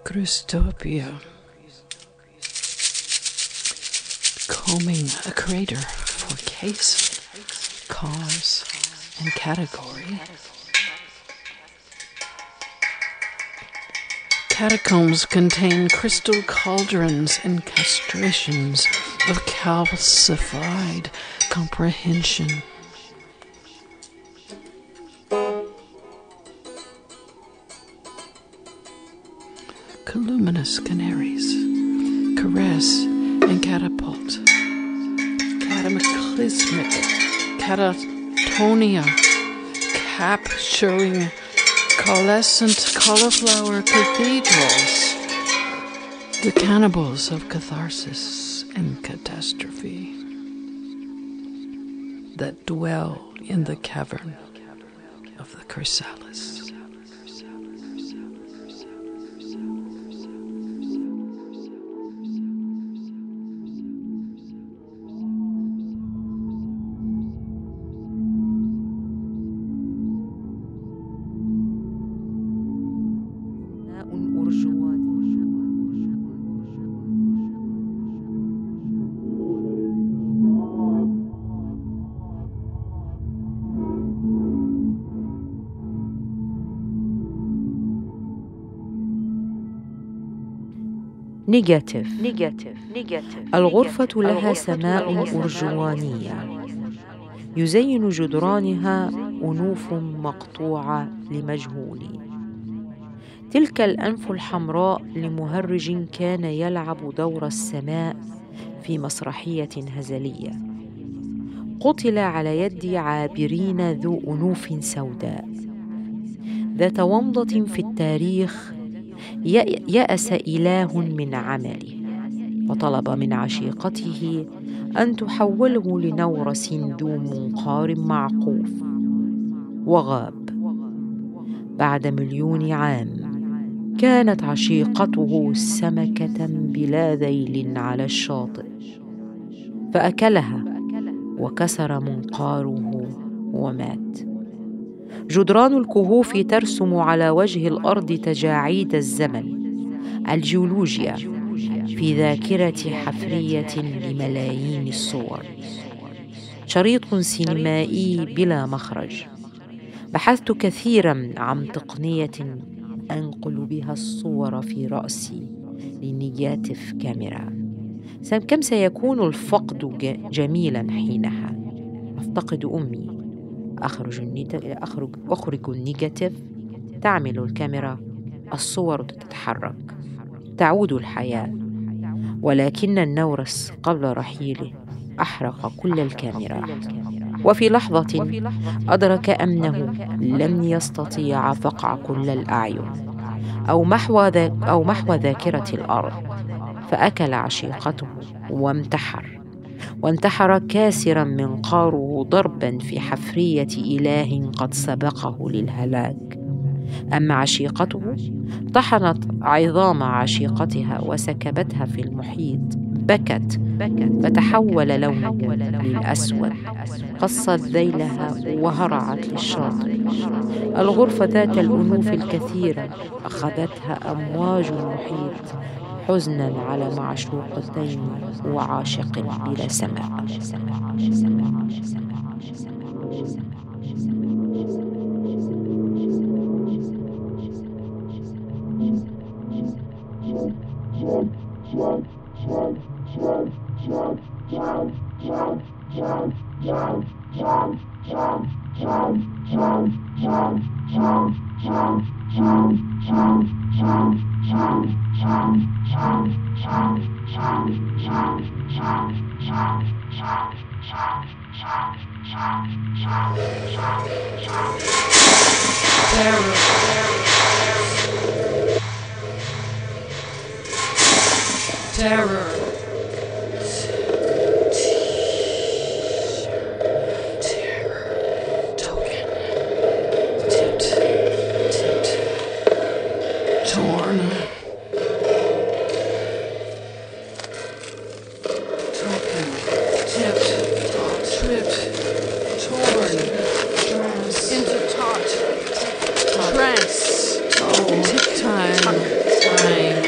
Christopia. Combing a crater for case, cause, and category. Catacombs contain crystal cauldrons and castrations of calcified comprehension. Columinous canaries caress and catapult. Cataclysmic catatonia capturing coalescent cauliflower cathedrals. The cannibals of catharsis and catastrophe that dwell in the cavern of the chrysalis. نيجاتيف. الغرفة لها سماء أرجوانية يزين جدرانها أنوف مقطوعة لمجهول. تلك الأنف الحمراء لمهرج كان يلعب دور السماء في مسرحية هزلية، قتل على يد عابرين ذو أنوف سوداء. ذات ومضة في التاريخ يأس إله من عمله وطلب من عشيقته أن تحوله لنورس ذو منقار معقوف، وغاب. بعد 1,000,000 عام كانت عشيقته سمكة بلا ذيل على الشاطئ، فأكلها وكسر منقاره ومات. جدران الكهوف ترسم على وجه الأرض تجاعيد الزمن، الجيولوجيا، في ذاكرة حفرية لملايين الصور. شريط سينمائي بلا مخرج. بحثت كثيرا عن تقنية أنقل بها الصور في رأسي لنيجاتيف كاميرا. كم سيكون الفقد جميلا حينها. أفتقد أمي. أخرج النيجاتيف، تعمل الكاميرا، الصور تتحرك، تعود الحياة. ولكن النورس قبل رحيله أحرق كل الكاميرات، وفي لحظة أدرك أنه لن يستطيع فقع كل الأعين أو محو ذاكرة الأرض، فأكل عشيقته وانتحر كاسرا منقاره ضربا في حفرية إله قد سبقه للهلاك. أما عشيقته طحنت عظام عشيقتها وسكبتها في المحيط، بكت فتحول لونه للأسود، قصت ذيلها وهرعت للشاطئ. الغرفة ذات الأنوف الكثيرة أخذتها أمواج المحيط حزنا على معشوقتين وعاشق بلا سماء. Terror. Token. Tipped. Torn. Token. Tipped. Tripped. Torn. Into taut. Trance. Tick time.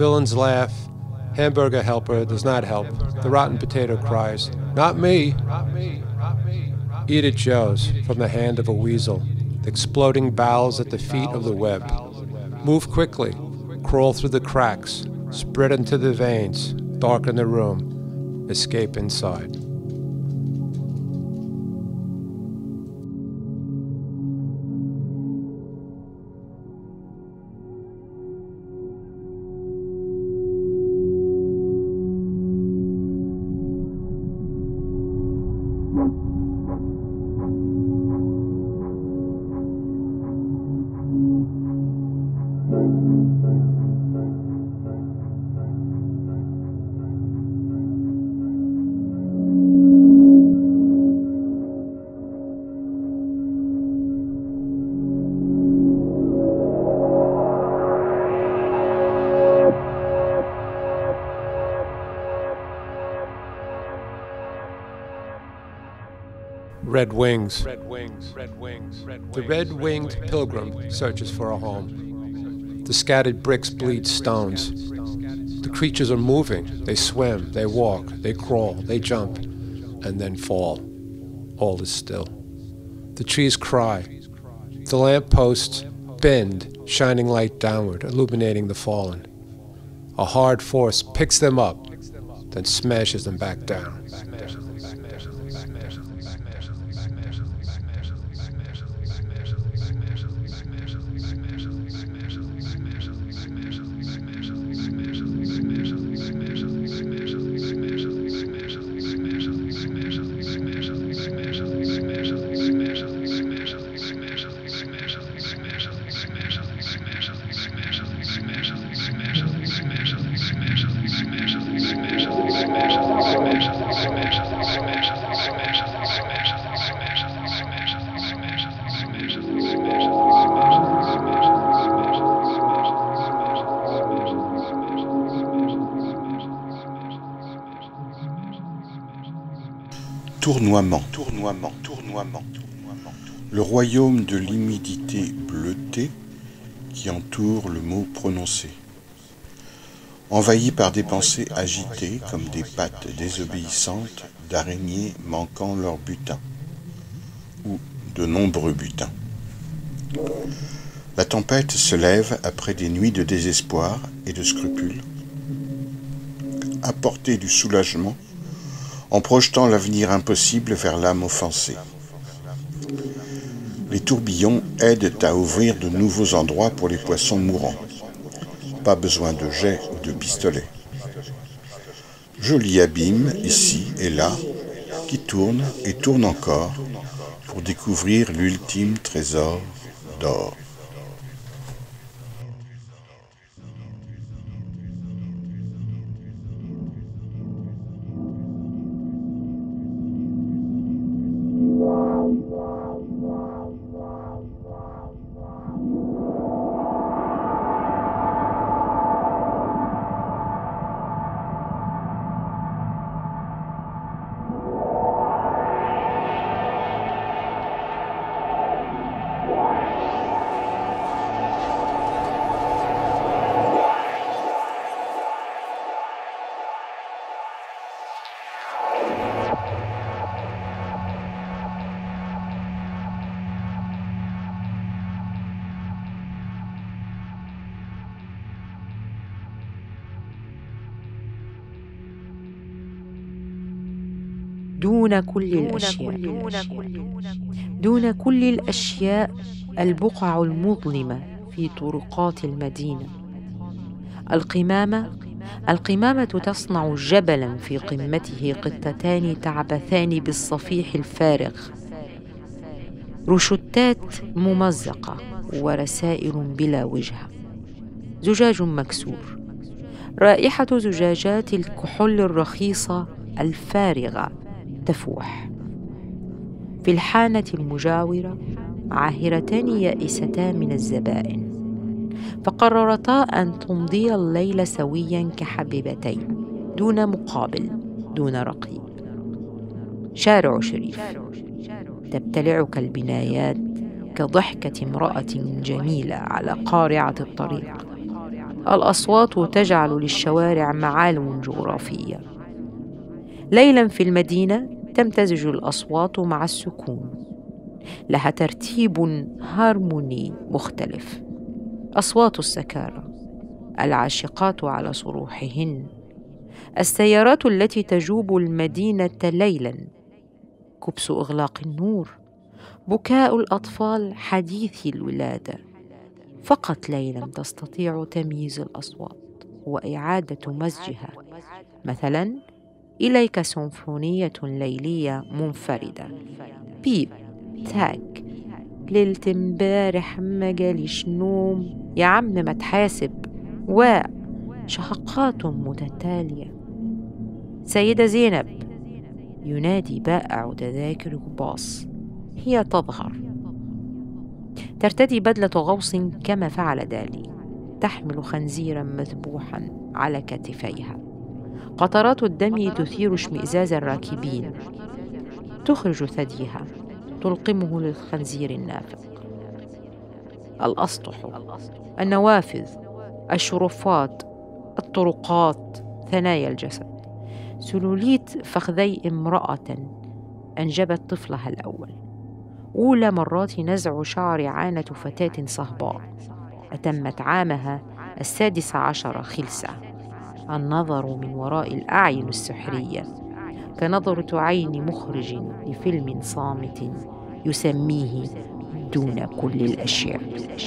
Villains laugh. Hamburger helper does not help. The rotten potato cries, "Not me!" Eat it, Joe's, from the hand of a weasel. The exploding bowels at the feet of the web. Move quickly. Crawl through the cracks. Spread into the veins. Darken the room. Escape inside. Red wings. The red-winged pilgrim searches for a home. The scattered bricks bleed stones. The creatures are moving. They swim, they walk, they crawl, they jump, and then fall. All is still. The trees cry. The lampposts bend, shining light downward, illuminating the fallen. A hard force picks them up, then smashes them back down. Tournoiement. Le royaume de l'humidité bleutée qui entoure le mot prononcé. Envahi par des pensées agitées comme des pattes désobéissantes d'araignées manquant leur butin, ou de nombreux butins. La tempête se lève après des nuits de désespoir et de scrupules. Apporter du soulagement en projetant l'avenir impossible vers l'âme offensée. Les tourbillons aident à ouvrir de nouveaux endroits pour les poissons mourants. Pas besoin de jets ou de pistolets. Joli abîme, ici et là, qui tourne et tourne encore pour découvrir l'ultime trésor d'or. دون كل الأشياء البقع المظلمة في طرقات المدينة. القمامة تصنع جبلا في قمته قطتان تعبثان بالصفيح الفارغ، روشتات ممزقة ورسائل بلا وجهة، زجاج مكسور، رائحة زجاجات الكحول الرخيصة الفارغة تفوح. في الحانة المجاورة عاهرتان يائستان من الزبائن، فقررتا أن تمضي الليل سويا كحبيبتين، دون مقابل، دون رقيب. شارع شريف، تبتلعك البنايات كضحكة امرأة جميلة على قارعة الطريق. الأصوات تجعل للشوارع معالم جغرافية. ليلا في المدينة تمتزج الأصوات مع السكون، لها ترتيب هارموني مختلف. أصوات السكارى، العاشقات على صروحهن، السيارات التي تجوب المدينة ليلا، كبس إغلاق النور، بكاء الأطفال حديثي الولادة. فقط ليلا تستطيع تمييز الأصوات وإعادة مزجها. مثلا إليك سيمفونية ليلية منفردة، بيب تاك، ليلة امبارح ما جاليش نوم، يا عم ما تحاسب، وشهقات متتالية. سيدة زينب، ينادي بائع تذاكر باص، هي تظهر، ترتدي بدلة غوص كما فعل دالي، تحمل خنزيرا مذبوحا على كتفيها. قطرات الدم تثير اشمئزاز الراكبين، تخرج ثديها تلقمه للخنزير النافق. الأسطح، النوافذ، الشرفات، الطرقات، ثنايا الجسد، سلوليت فخذي امرأة أنجبت طفلها الأول، أولى مرات نزع شعر عانة فتاة صهباء أتمت عامها 16 خلسة. النظر من وراء الأعين السحرية كنظرة عين مخرج لفيلم صامت يسميه دون كل الأشياء.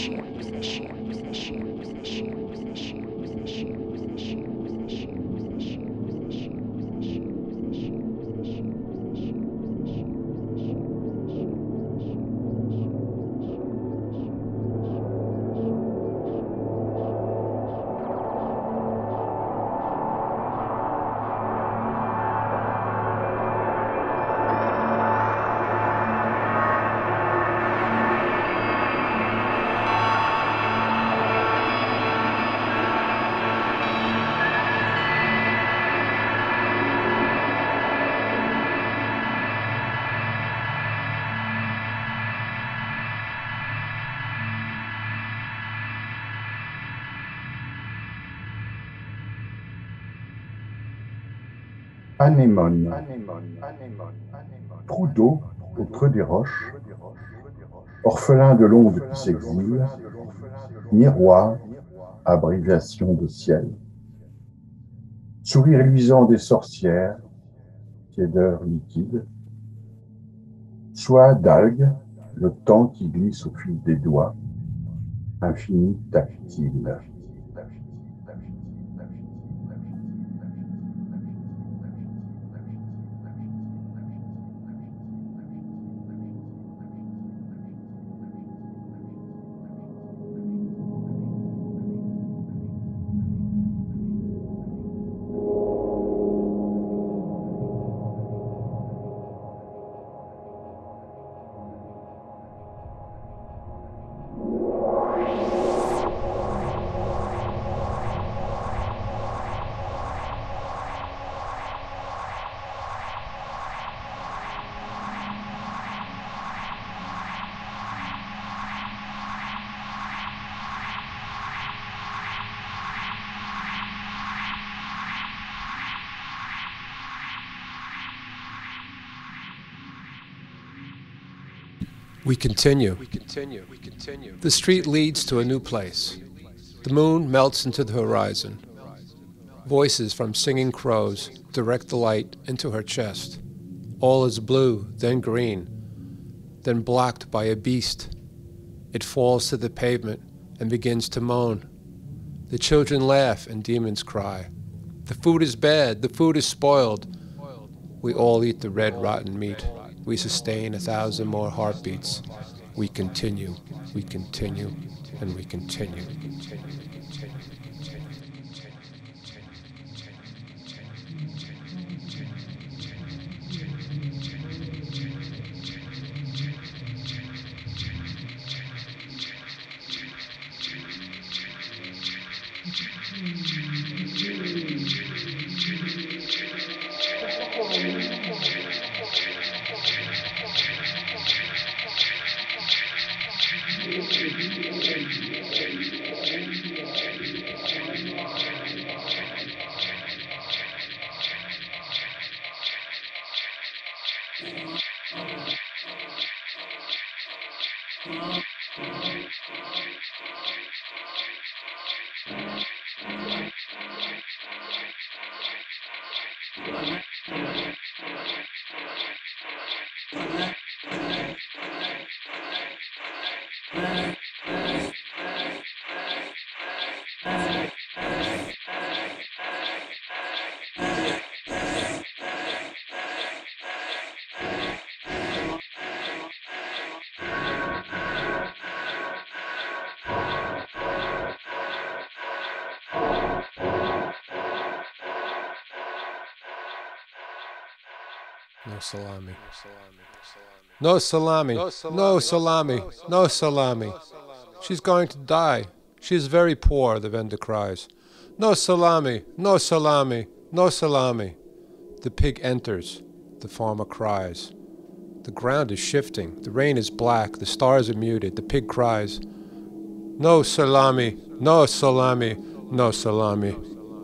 Anémone, trou d'eau au creux des roches, orphelin de l'onde qui s'exile, miroir, abréviation de ciel, sourire luisant des sorcières, tiédeur liquide, soie d'algues, le temps qui glisse au fil des doigts, infini tactile. We continue. The street leads to a new place. The moon melts into the horizon. Voices from singing crows direct the light into her chest. All is blue, then green, then blocked by a beast. It falls to the pavement and begins to moan. The children laugh and demons cry. The food is bad, the food is spoiled. We all eat the red, rotten meat. We sustain 1,000 more heartbeats. We continue, and we continue. No salami. No salami. No salami. No salami. She's going to die. She is very poor, the vendor cries. No salami. No salami. No salami. The pig enters. The farmer cries. The ground is shifting. The rain is black. The stars are muted. The pig cries. No salami. No salami. No salami.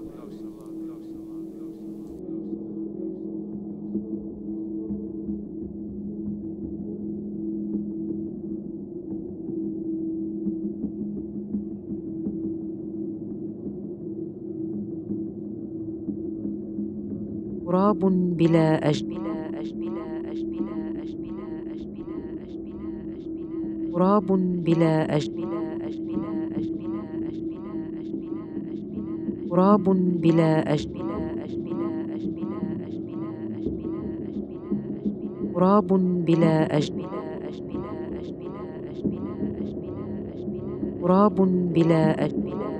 غراب بلا أجنحة. غراب بلا أجنحة. غراب بلا أجنحة. غراب بلا أجنحة. غراب بلا أجنحة.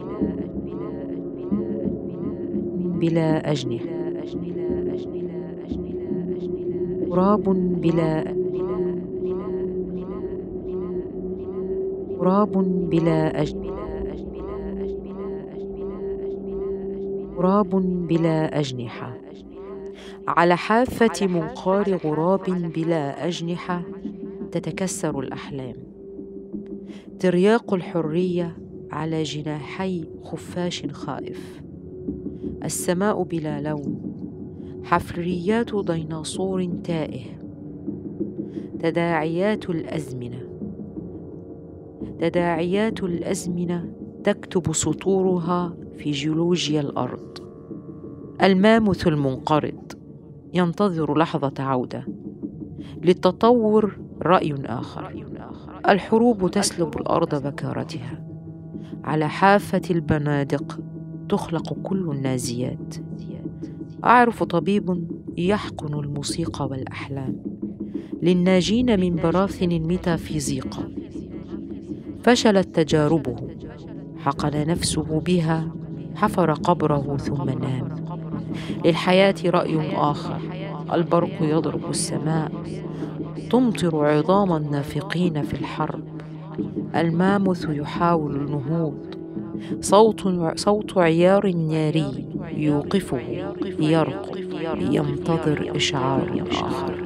بلا أجنحة. غراب بلا غراب بلا أجنحة. غراب بلا أجنحة. على حافة منقار غراب بلا أجنحة تتكسر الأحلام. ترياق الحرية على جناحي خفاش خائف. السماء بلا لون. حفريات ديناصور تائه. تداعيات الأزمنة. تداعيات الأزمنة تكتب سطورها في جيولوجيا الأرض. الماموث المنقرض ينتظر لحظة عودة. للتطور رأي آخر. الحروب تسلب الأرض بكارتها. على حافة البنادق تخلق كل النازيات. أعرف طبيب يحقن الموسيقى والأحلام للناجين من براثن الميتافيزيقا. فشلت تجاربه. حقن نفسه بها. حفر قبره ثم نام. للحياة رأي آخر. البرق يضرب السماء. تمطر عظام النافقين في الحرب. الماموث يحاول النهوض. صوت عيار ناري يوقفه. يرقد ينتظر إشعار آخر.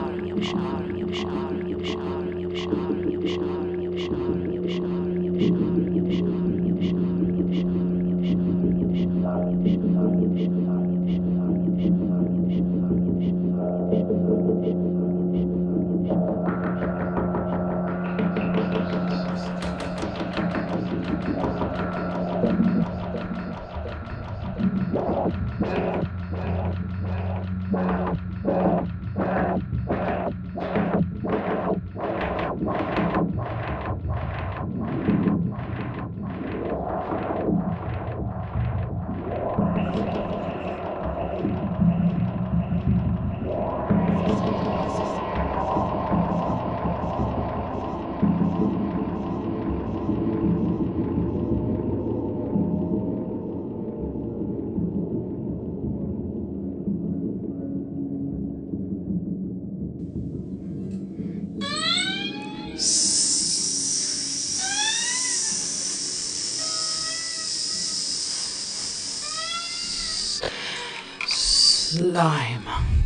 Slime.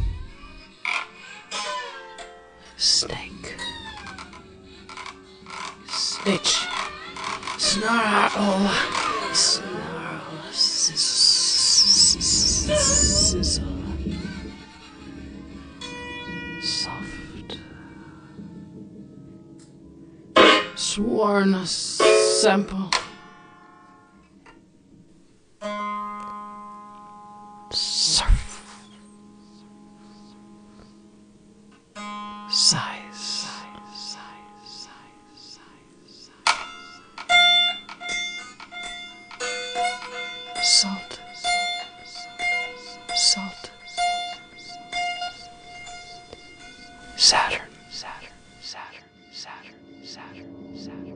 Snake. Snitch. Snarl. Snarl. Sizzle. Soft. Sworn sample. Surf. Size. Salt. Salt. Saturn. Saturn. Saturn. Saturn. Saturn. Saturn.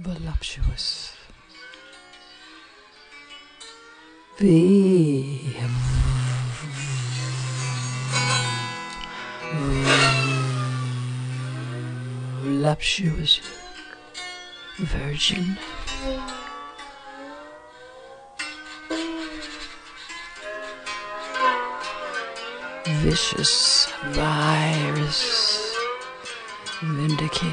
voluptuous. Voluptuous virgin. Vicious virus. Vindicate.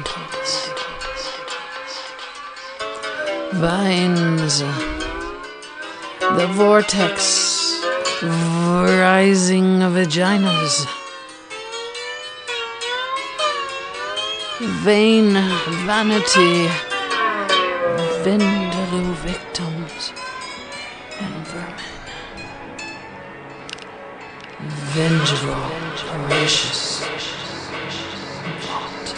Vines. The vortex. Rising of vaginas. Vain vanity. Vindaloo victims and vermin. Vengeful, voracious, vaunt.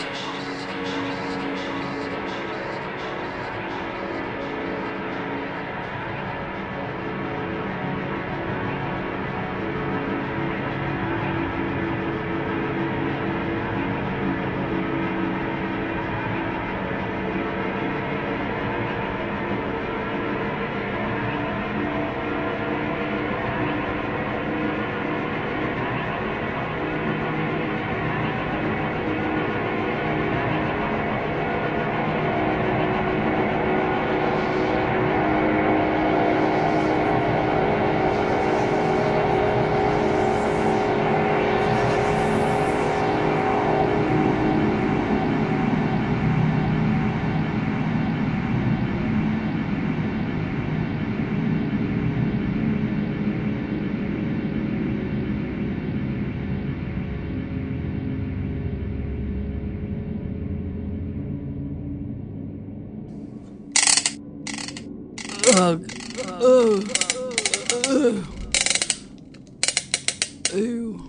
Ew.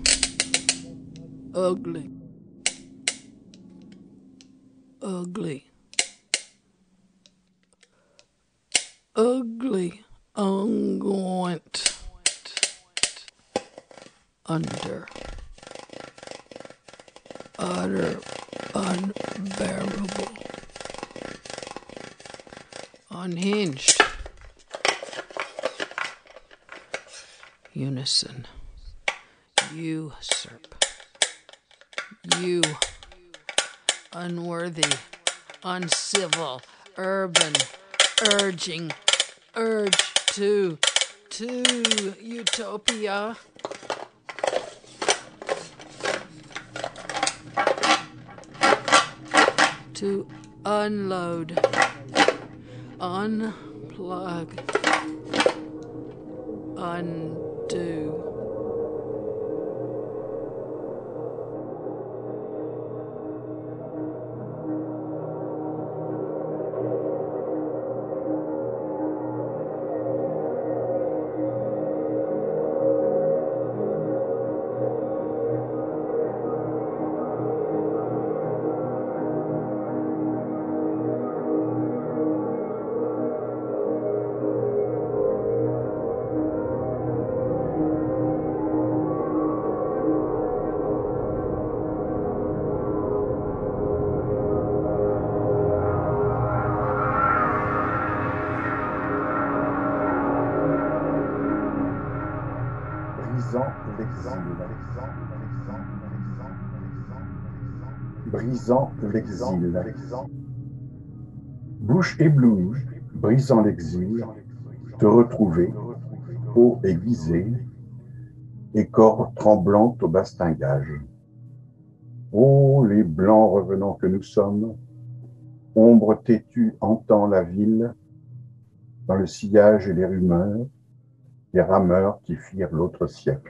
Ugly. Ugly. Ugly. Unguent. Under. Utter. Unbearable. Unhinged. Unison. Usurp. You. Unworthy. Uncivil. Urban. Urging. Urge to utopia. To unload. Unplug. Undo. Brisant l'exil. Bouche éblouie, brisant l'exil, te retrouver, peau aiguisée, et corps tremblant au bastingage. Ô les blancs revenants que nous sommes, ombre têtue hantant la ville, dans le sillage et les rumeurs, des rameurs qui firent l'autre siècle.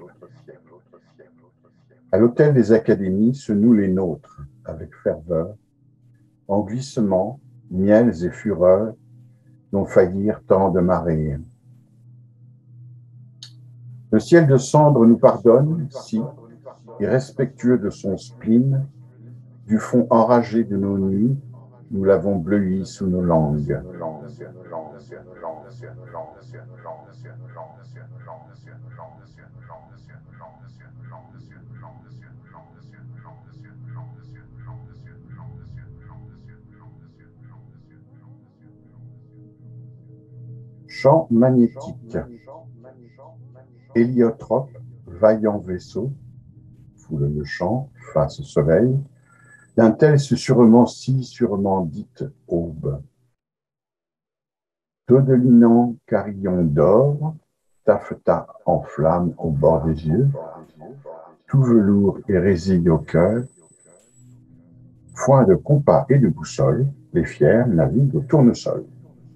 À l'hôtel des académies se nouent les nôtres, avec ferveur, en glissement, miels et fureurs, dont faillirent tant de marées. Le ciel de cendre nous pardonne, si, irrespectueux de son spleen, du fond enragé de nos nuits, nous l'avons bleui sous nos langues. Champ magnétique. Héliotrope, vaillant vaisseau, foule le champ, face au soleil, d'un tel ce sûrement si sûrement dite aube. Dodelinant carillon d'or, taffetas en flamme au bord des yeux, tout velours et résille au cœur, foin de compas et de boussole, les fiers naviguent au tournesol.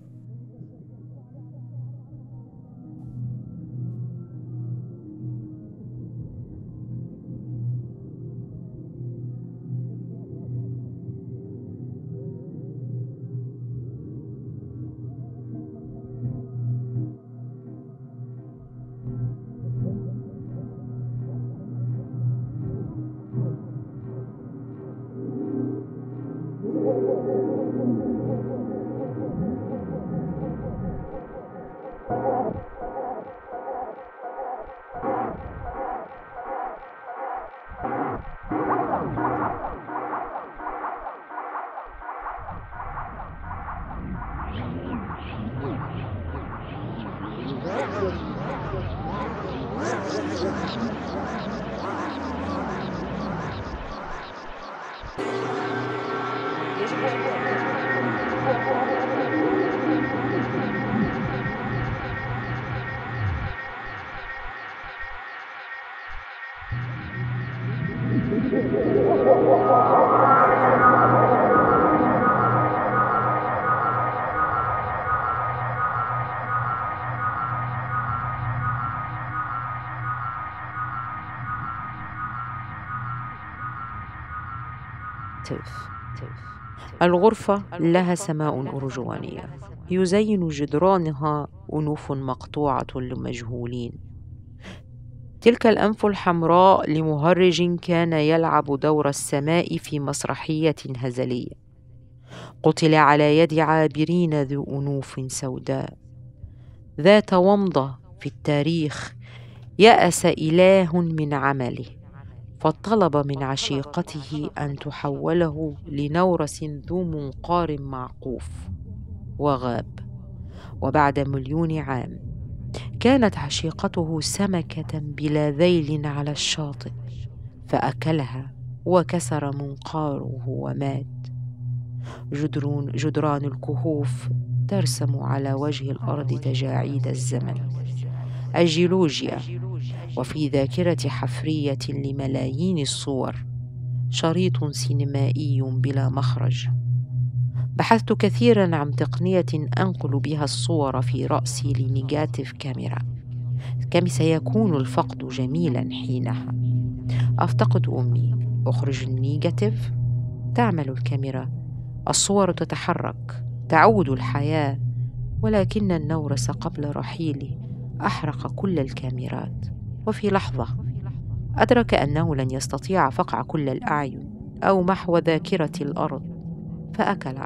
الغرفة لها سماء أرجوانية يزين جدرانها أنوف مقطوعة لمجهولين. تلك الأنف الحمراء لمهرج كان يلعب دور السماء في مسرحية هزلية، قتل على يد عابرين ذو أنوف سوداء. ذات ومضة في التاريخ يأس إله من عمله، فطلب من عشيقته أن تحوله لنورس ذو منقار معقوف، وغاب. وبعد 1,000,000 عام كانت عشيقته سمكة بلا ذيل على الشاطئ، فأكلها وكسر منقاره ومات. جدران الكهوف ترسم على وجه الأرض تجاعيد الزمن، الجيولوجيا، وفي ذاكرة حفرية لملايين الصور شريط سينمائي بلا مخرج. بحثت كثيرا عن تقنية أنقل بها الصور في رأسي لنيجاتيف كاميرا، كم سيكون الفقد جميلا حينها. أفتقد أمي، أخرج النيجاتيف، تعمل الكاميرا، الصور تتحرك، تعود الحياة، ولكن النورس قبل رحيلي أحرق كل الكاميرات. وفي لحظة أدرك أنه لن يستطيع فقع كل الأعين أو محو ذاكرة الأرض، فأكل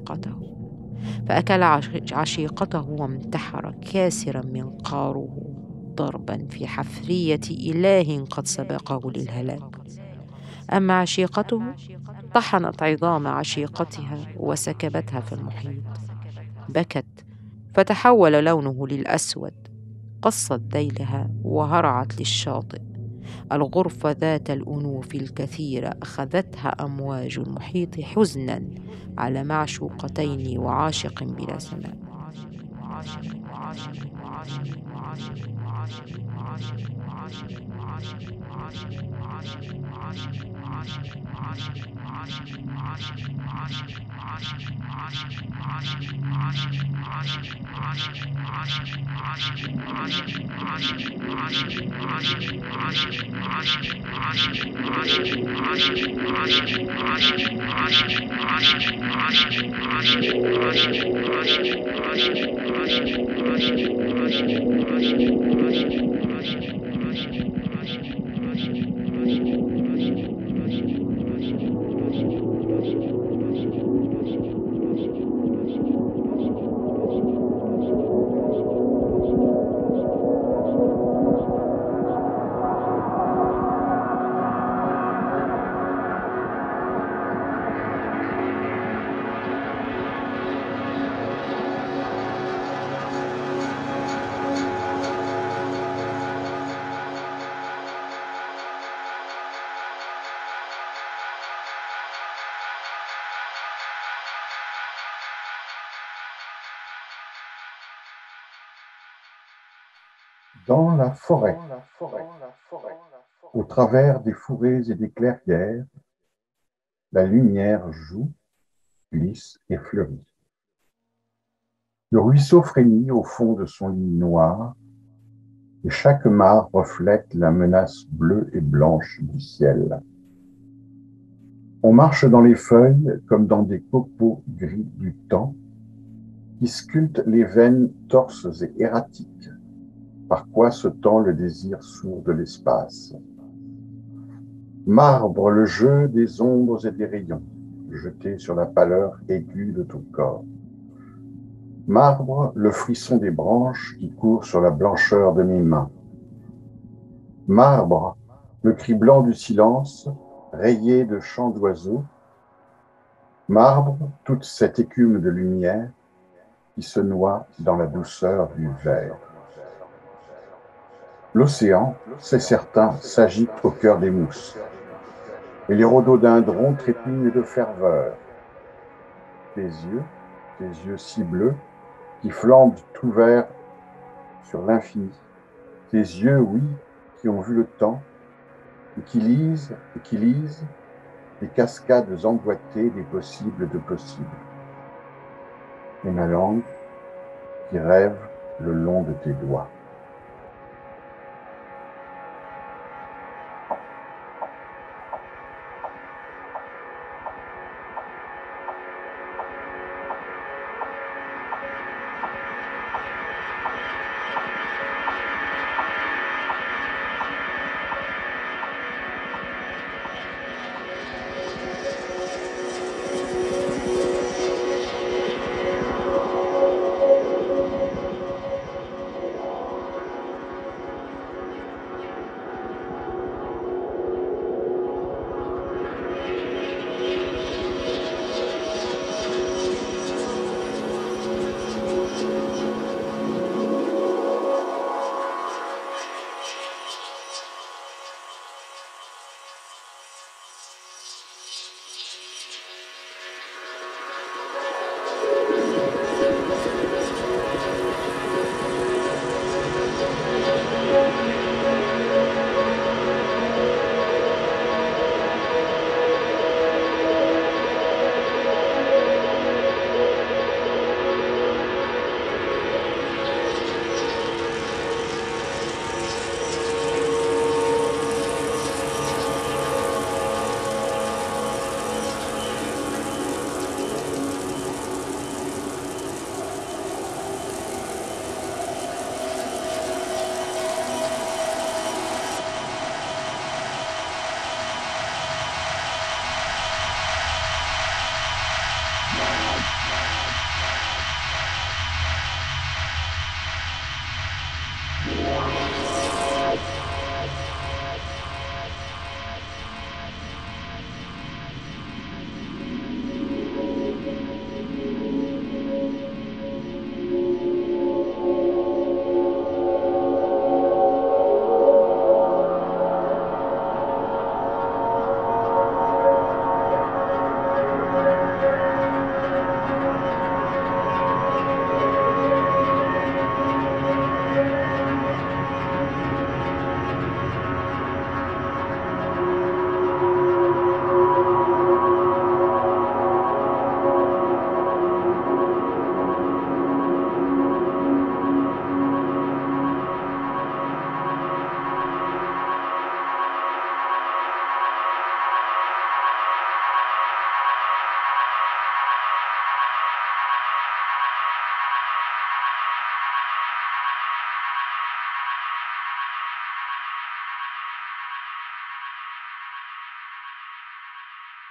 عشيقته وانتحر كاسرا منقاره ضربا في حفرية إله قد سبقه للهلاك. أما عشيقته طحنت عظام عشيقتها وسكبتها في المحيط، بكت فتحول لونه للأسود، قصت ذيلها وهرعت للشاطئ. الغرفة ذات الأنوف الكثيرة أخذتها أمواج المحيط حزنا على معشوقتين وعاشق بلا سماء. Dans la forêt, au travers des fourrés et des clairières, la lumière joue, glisse et fleurit. Le ruisseau frémit au fond de son lit noir, et chaque mare reflète la menace bleue et blanche du ciel. On marche dans les feuilles comme dans des copeaux gris du temps, qui sculptent les veines torses et erratiques, par quoi se tend le désir sourd de l'espace. Marbre le jeu des ombres et des rayons, jetés sur la pâleur aiguë de ton corps. Marbre le frisson des branches qui courent sur la blancheur de mes mains. Marbre le cri blanc du silence, rayé de chants d'oiseaux. Marbre toute cette écume de lumière qui se noie dans la douceur du verre. L'océan, c'est certain, s'agite au cœur des mousses, et les rhododendrons trépignent de ferveur. Tes yeux si bleus, qui flambent tout verts sur l'infini, tes yeux, oui, qui ont vu le temps, et qui lisent les cascades emboîtées des possibles de possibles. Et ma langue qui rêve le long de tes doigts.